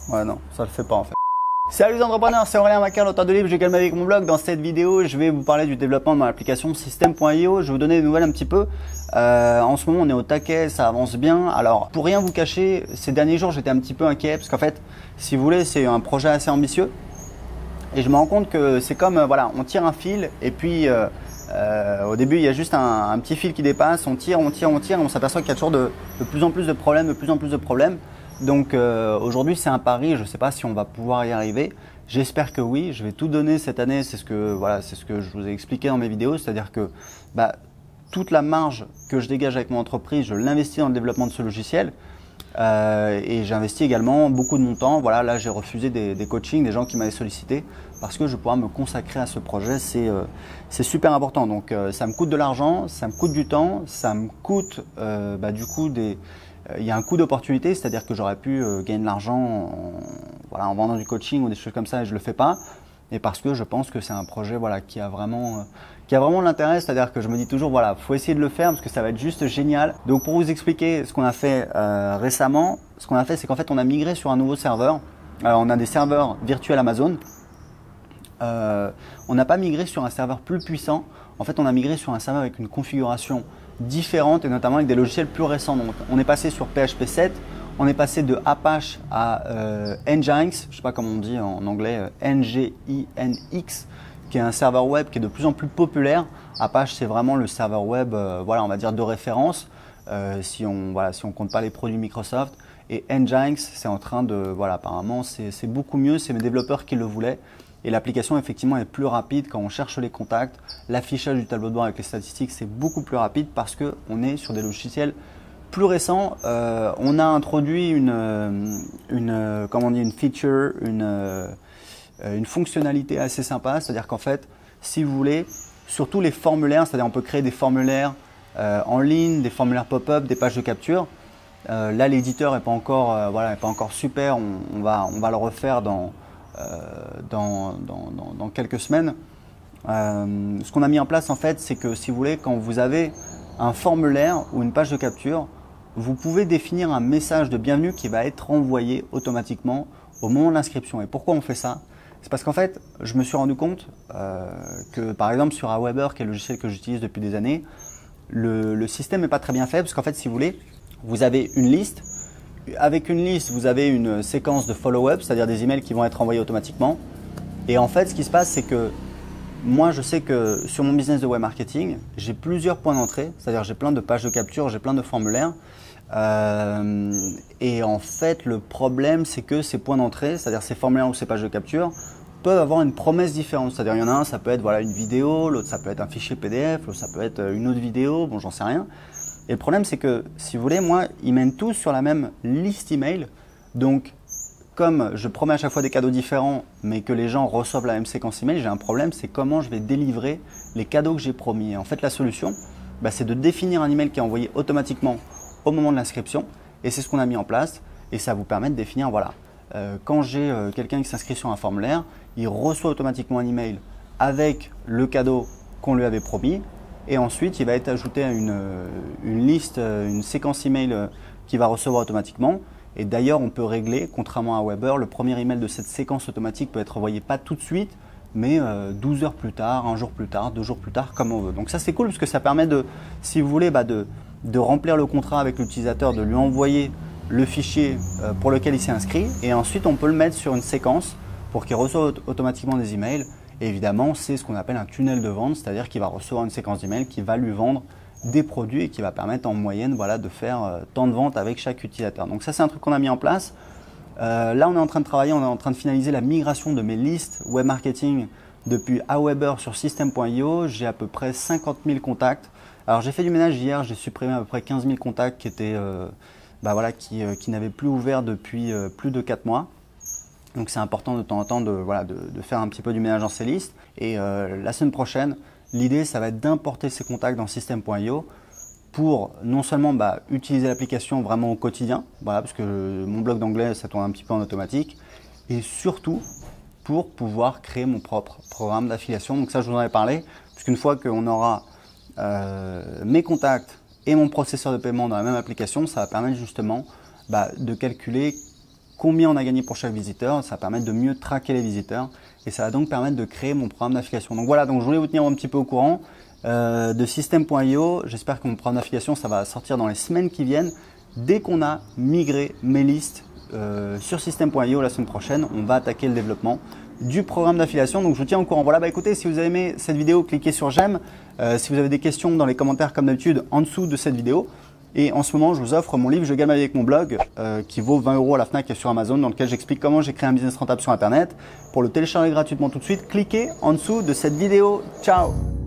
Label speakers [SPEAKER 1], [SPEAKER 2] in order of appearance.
[SPEAKER 1] Ouais, non, ça le fait pas en fait. Salut les entrepreneurs, c'est Aurélien Macar, l'auteur de livre J'ai calmé avec mon blog. Dans cette vidéo, je vais vous parler du développement de mon application System.io. Je vais vous donner des nouvelles un petit peu. En ce moment, on est au taquet, ça avance bien. Alors, pour rien vous cacher, ces derniers jours, j'étais un petit peu inquiet parce qu'en fait, si vous voulez, c'est un projet assez ambitieux. Et je me rends compte que c'est comme, voilà, on tire un fil et puis au début, il y a juste un petit fil qui dépasse, on tire, et on s'aperçoit qu'il y a toujours de plus en plus de problèmes, Donc aujourd'hui, c'est un pari, je ne sais pas si on va pouvoir y arriver. J'espère que oui, je vais tout donner cette année, c'est ce que je vous ai expliqué dans mes vidéos, c'est-à-dire que toute la marge que je dégage avec mon entreprise, je l'investis dans le développement de ce logiciel. Et j'investis également beaucoup de mon temps. Voilà, là j'ai refusé des coachings, des gens qui m'avaient sollicité parce que je pourrais me consacrer à ce projet. C'est super important. Donc ça me coûte de l'argent, ça me coûte du temps, ça me coûte du coup il y a un coût d'opportunité, c'est-à-dire que j'aurais pu gagner de l'argent en vendant du coaching ou des choses comme ça et je le fais pas. Et parce que je pense que c'est un projet qui a vraiment l'intérêt, c'est-à-dire que je me dis toujours faut essayer de le faire parce que ça va être juste génial. Donc pour vous expliquer ce qu'on a fait récemment, ce qu'on a fait c'est qu'en fait on a migré sur un nouveau serveur. Alors on a des serveurs virtuels Amazon. On n'a pas migré sur un serveur plus puissant. En fait on a migré sur un serveur avec une configuration différente et notamment avec des logiciels plus récents. Donc on est passé sur PHP 7. On est passé de Apache à Nginx, je ne sais pas comment on dit en anglais, Nginx, qui est un serveur web qui est de plus en plus populaire. Apache, c'est vraiment le serveur web, on va dire de référence, si on ne compte pas les produits Microsoft. Et Nginx, c'est en train de, apparemment, c'est beaucoup mieux, c'est mes développeurs qui le voulaient. Et l'application, effectivement, est plus rapide quand on cherche les contacts. L'affichage du tableau de bord avec les statistiques, c'est beaucoup plus rapide parce qu'on est sur des logiciels plus récent. On a introduit une feature, une fonctionnalité assez sympa, c'est-à-dire qu'en fait, si vous voulez, sur tous les formulaires, c'est-à-dire on peut créer des formulaires en ligne, des formulaires pop-up, des pages de capture. Là, l'éditeur n'est pas encore super. On va le refaire dans quelques semaines. Ce qu'on a mis en place, en fait, c'est que si vous voulez, quand vous avez un formulaire ou une page de capture, vous pouvez définir un message de bienvenue qui va être envoyé automatiquement au moment de l'inscription. Et pourquoi on fait ça? C'est parce qu'en fait, je me suis rendu compte que par exemple sur Aweber, qui est le logiciel que j'utilise depuis des années, le système n'est pas très bien fait parce qu'en fait, si vous voulez, vous avez une liste. Avec une liste, vous avez une séquence de follow-up, c'est-à-dire des emails qui vont être envoyés automatiquement. Et en fait, ce qui se passe, c'est que moi, je sais que sur mon business de web marketing, j'ai plusieurs points d'entrée, c'est-à-dire j'ai plein de pages de capture, j'ai plein de formulaires. Et en fait, le problème, c'est que ces points d'entrée, c'est-à-dire ces formulaires ou ces pages de capture, peuvent avoir une promesse différente. C'est-à-dire, il y en a un, ça peut être une vidéo, l'autre, ça peut être un fichier PDF, l'autre, ça peut être une autre vidéo, bon, j'en sais rien. Et le problème, c'est que, si vous voulez, moi, ils mènent tous sur la même liste email. Donc, comme je promets à chaque fois des cadeaux différents, mais que les gens reçoivent la même séquence email, j'ai un problème, c'est comment je vais délivrer les cadeaux que j'ai promis. Et en fait, la solution, c'est de définir un email qui est envoyé automatiquement au moment de l'inscription. Et c'est ce qu'on a mis en place. Et ça vous permet de définir, quand j'ai quelqu'un qui s'inscrit sur un formulaire, il reçoit automatiquement un email avec le cadeau qu'on lui avait promis. Et ensuite, il va être ajouté à une liste, une séquence email qu'il va recevoir automatiquement. Et d'ailleurs, on peut régler, contrairement à Weber, le premier email de cette séquence automatique peut être envoyé pas tout de suite, mais 12 heures plus tard, un jour plus tard, 2 jours plus tard, comme on veut. Donc ça, c'est cool parce que ça permet de, si vous voulez, de remplir le contrat avec l'utilisateur, de lui envoyer le fichier pour lequel il s'est inscrit. Et ensuite, on peut le mettre sur une séquence pour qu'il reçoive automatiquement des emails. Et évidemment, c'est ce qu'on appelle un tunnel de vente, c'est-à-dire qu'il va recevoir une séquence d'emails qui va lui vendre des produits et qui va permettre en moyenne de faire tant de ventes avec chaque utilisateur. Donc ça, c'est un truc qu'on a mis en place. Là, on est en train de travailler, on est en train de finaliser la migration de mes listes web marketing depuis Aweber sur System.io. J'ai à peu près 50 000 contacts. Alors, j'ai fait du ménage hier, j'ai supprimé à peu près 15 000 contacts qui étaient, qui n'avaient plus ouvert depuis plus de 4 mois. Donc c'est important de temps en temps de faire un petit peu du ménage dans ces listes. Et la semaine prochaine, l'idée, ça va être d'importer ces contacts dans System.io pour non seulement utiliser l'application vraiment au quotidien, parce que mon blog d'anglais, ça tourne un petit peu en automatique, et surtout pour pouvoir créer mon propre programme d'affiliation. Donc ça, je vous en ai parlé, puisqu'une fois qu'on aura mes contacts et mon processeur de paiement dans la même application, ça va permettre justement de calculer combien on a gagné pour chaque visiteur. Ça va permettre de mieux traquer les visiteurs et ça va donc permettre de créer mon programme d'affiliation. Donc voilà, donc je voulais vous tenir un petit peu au courant de System.io. J'espère que mon programme d'affiliation, ça va sortir dans les semaines qui viennent. Dès qu'on a migré mes listes sur System.io la semaine prochaine, on va attaquer le développement du programme d'affiliation. Donc je vous tiens au courant. Voilà, bah écoutez, si vous avez aimé cette vidéo, cliquez sur j'aime. Si vous avez des questions dans les commentaires comme d'habitude en dessous de cette vidéo. Et en ce moment, je vous offre mon livre Je gagne ma vie avec mon blog qui vaut 20 € à la Fnac et sur Amazon, dans lequel j'explique comment j'ai créé un business rentable sur Internet. Pour le télécharger gratuitement tout de suite, cliquez en dessous de cette vidéo. Ciao!